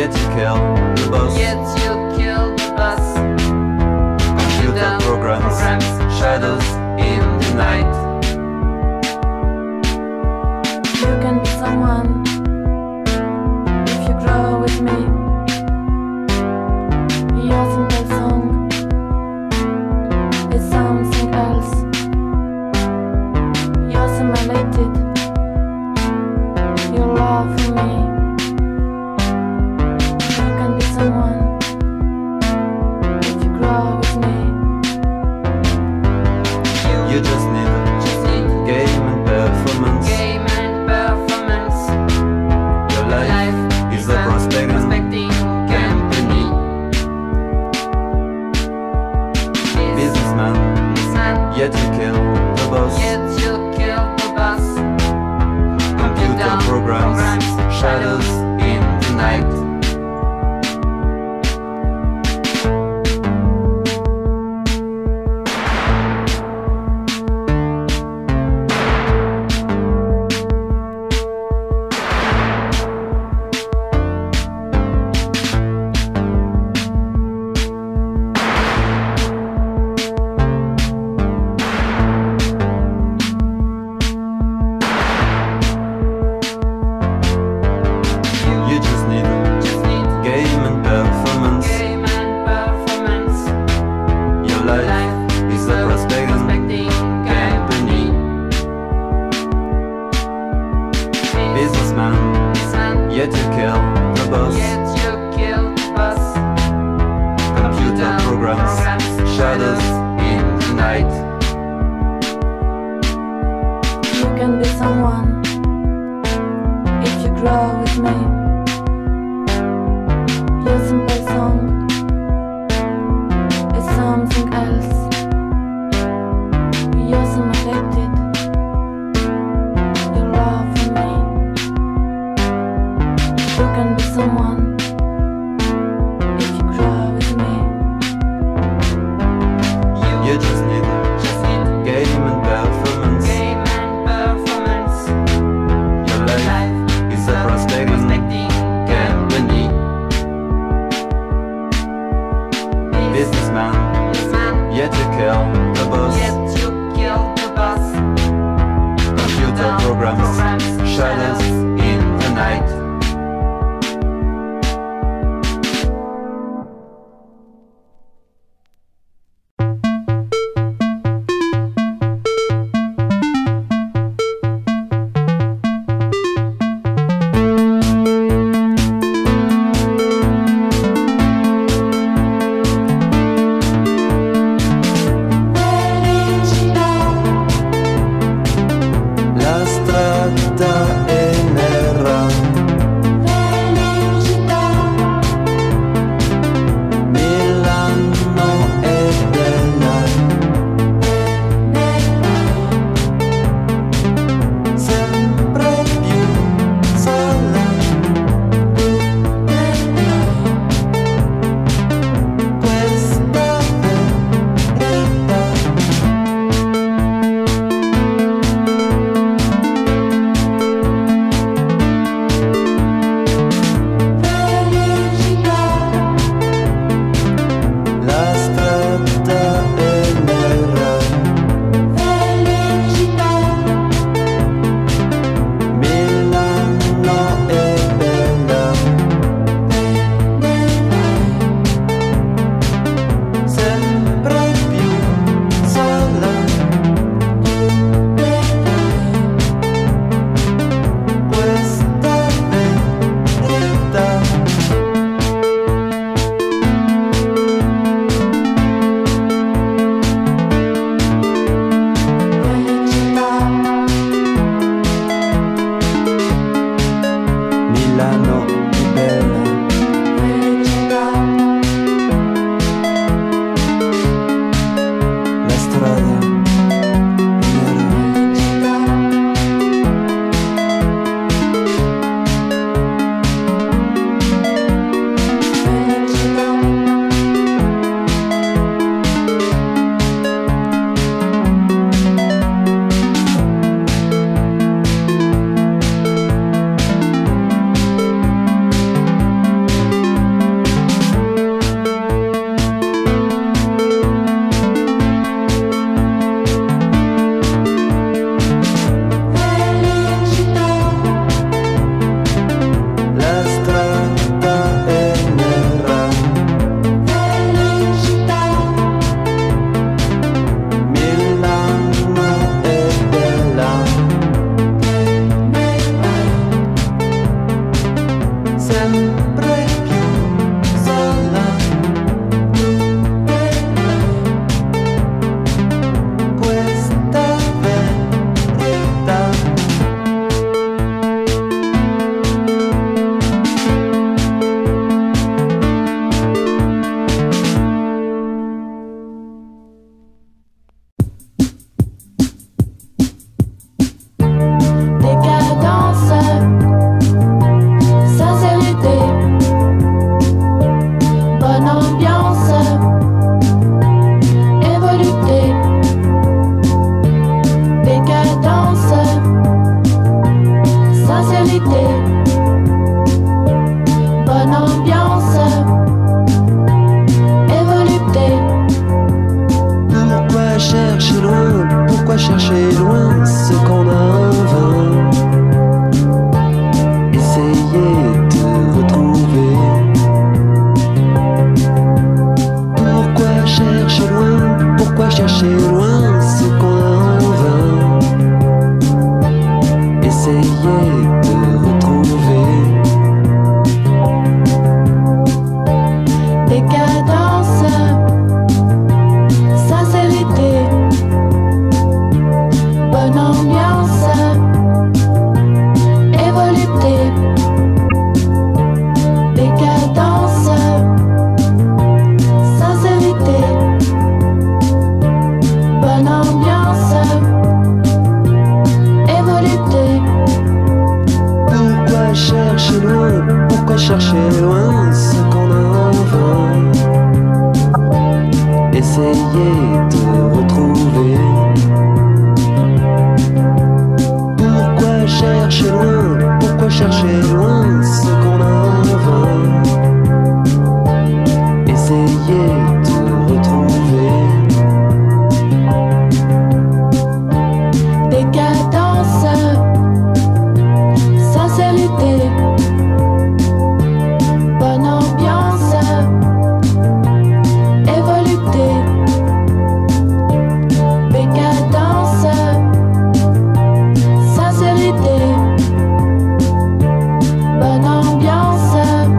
Yet you kill the boss. Yet you kill the boss. Computer programs, shadows in the night. You can be someone if you grow with me. Your simple song is something else. You're simulated. Your love for me. You can be someone if you grow with me. You just need game and performance. Game and performance. Your life is a prospecting company. Businessman, yet you kill the boss. Yet you kill the boss. Computer programs, shadows in the night. You just need game and performance. Game and performance. Your life is a prospecting company. Businessman, yet you kill the boss. Yet you kill the boss. Computer programs, shadows in the night. You can be someone if you grow with me. Your simple song is something else. You're simulated. Your love for me. You can be someone if you grow with me. You just need game and performance. Game and performance. Your life is a prospecting company. Businessman, yet you kill the boss. Yet you kill the boss. Computer programs, shadows in the night. loin? Pourquoi chercher loin ce qu'on a en vain? Essayer de retrouver. Pourquoi chercher loin? Pourquoi chercher loin ce qu'on a en vain? Essayer de retrouver. Décadence, sincérité, bonne ambiance, évoluté. Décadence, sincérité, bonne ambiance,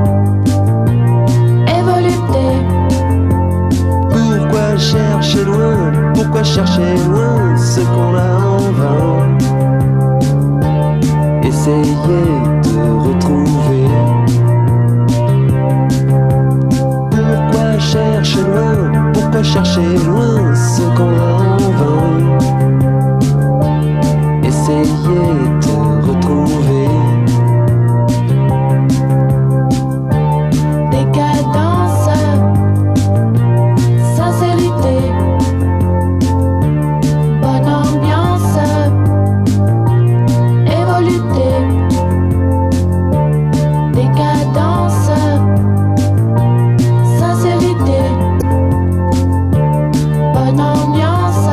évoluté. Pourquoi chercher loin? Pourquoi chercher loin ce qu'on a en vain? Essayer de retrouver. Pourquoi chercher loin? Pourquoi chercher loin ce qu'on a en vain? Essayer de retrouver. Décadence, sincérité, bonne ambiance, évoluté. Décadence, sincérité, bonne ambiance,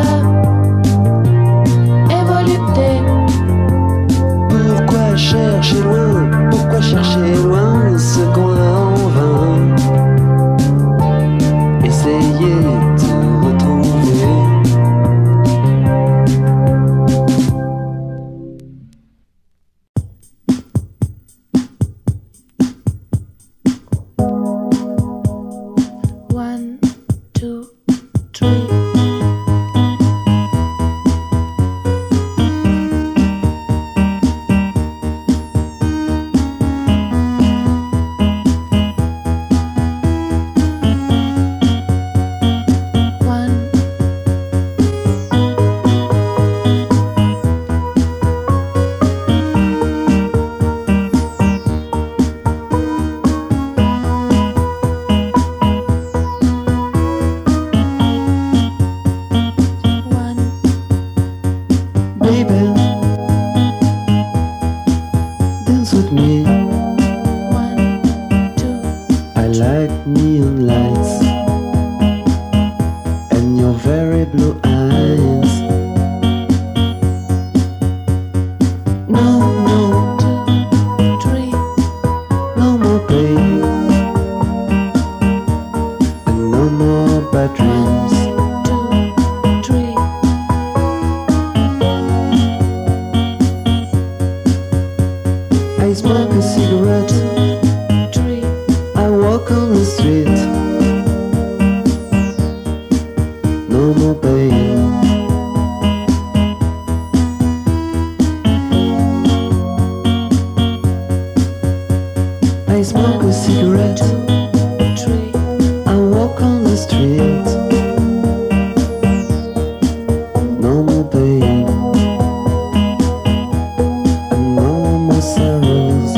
évoluté. Pourquoi chercher loin? Pourquoi chercher loin ce qu'on a en vain? Essayer de retrouver. One, two, three. One, one, Baby, dance with me. one, two, I like neon lights and your very blue eyes. No, no, three, no more pain and no more bad dreams. two, three. I smoke a cigarette, Three, I walk on the street. No more pain. I smoke a cigarette, three, I walk on the street. No more pain and no more sorrows.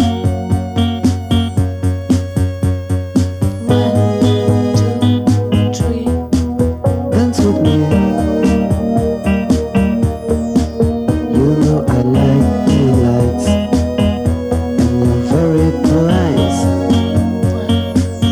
one, two, three. Dance with me. You know I like your lights and your very blue eyes. One,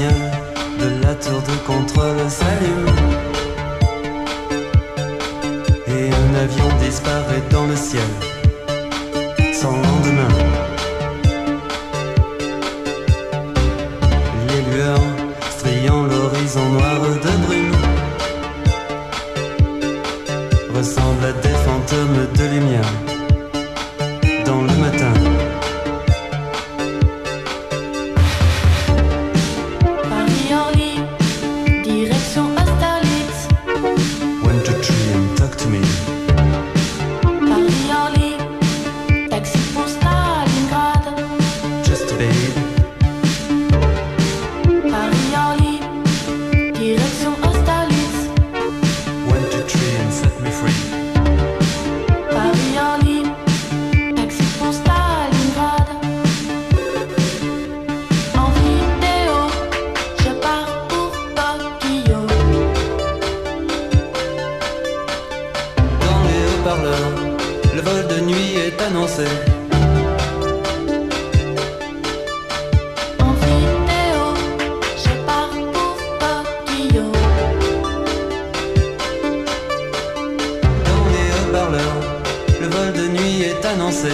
signal de la tour de contrôle s'allume et un avion disparaît dans le ciel sans lendemain. Les lueurs striant l'horizon noir de brume ressemblent à des fantômes de lumière dans le matin. Le vol de nuit est annoncé. En vidéo, je pars pour Tokyo. Dans les haut-parleurs, le vol de nuit est annoncé.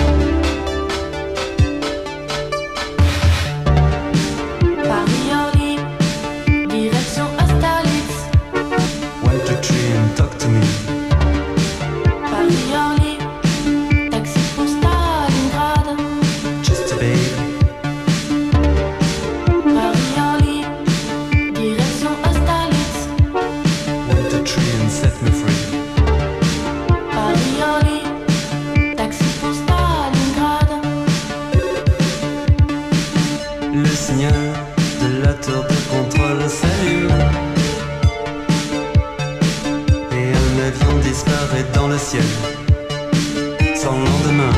Paris-Orly, direction Austerlitz. 1, 2, 3 and talk to me. Paris-Orly, taxi pour Stalingrad. Just a babe. Paris-Orly, direction Austerlitz. 1, 2, 3 and set me free. Paris-Orly, taxi pour Stalingrad. Le signal de la tour de contrôle s'allume et un avion disparaît dans le ciel sans lendemain.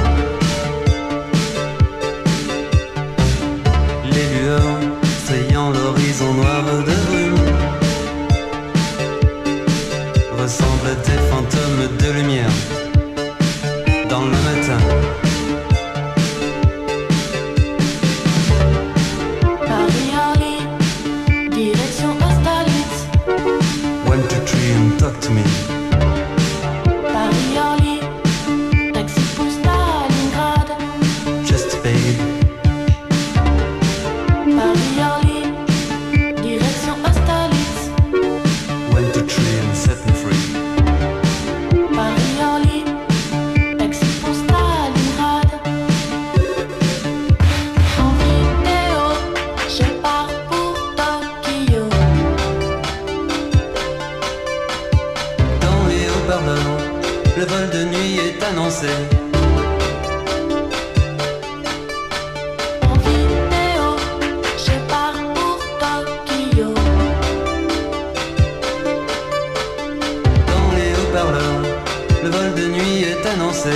Les lueurs strayant l'horizon noir de brume ressemblent à des fantômes de lumière dans le matin. Paris-Orly, direction Austerlitz. 1, 2, 3 and talk to me. Paris-Orly, taxi pour Stalingrad. Just a babe. Paris-Orly, direction Austerlitz. 1, 2, 3 and set me free. Paris-Orly, taxi pour Stalingrad. En vidéo, je pars pour Tokyo. Dans les haut-parleurs, le vol de nuit est annoncé. En vidéo, je pars pour Tokyo. Dans les haut-parleurs, le vol de nuit est annoncé.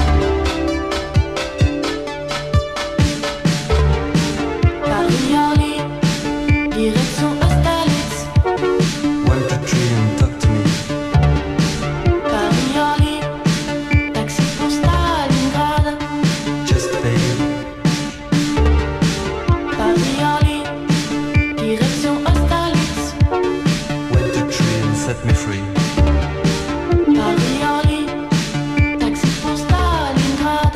Paris-Orly, direction Austerlitz. 1, 2, 3 and talk to me. Paris-Orly, taxi pour Stalingrad. Just a babe. Paris-Orly, direction Austerlitz. 1, 2, 3 and set me free. Paris-Orly, taxi pour Stalingrad.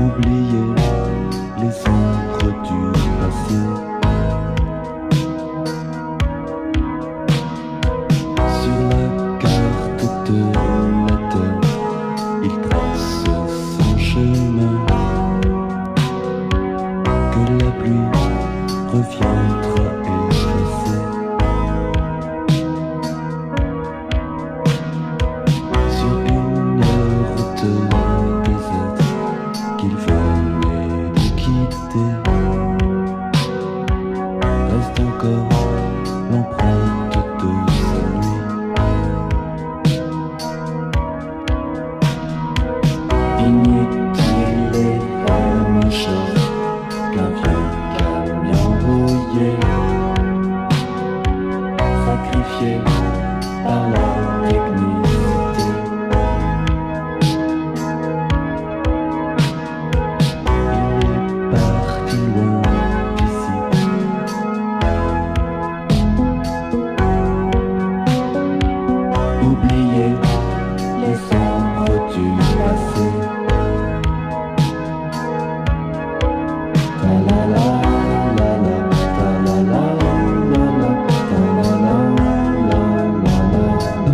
Oublier les ombres du passé. Sur la carte de la terre, il trace son chemin. Que la pluie reviendra effacer. Sur une route déserte qu'il venait de quitter, reste encore l'empreinte de sa nuit. Inutile les machins qu'un vieux camion rouillé, sacrifié par la technicité. Il est parti loin d'ici. Oublier les ombres du passé. Ta la la la la, ta la la la la, ta la la la la la.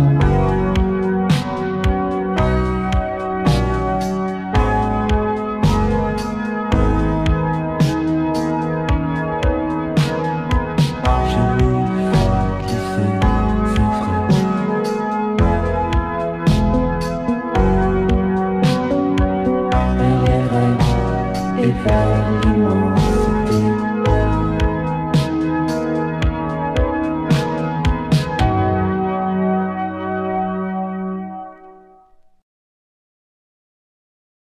Je lui fais glisser ses frais. Vers les rêves et vers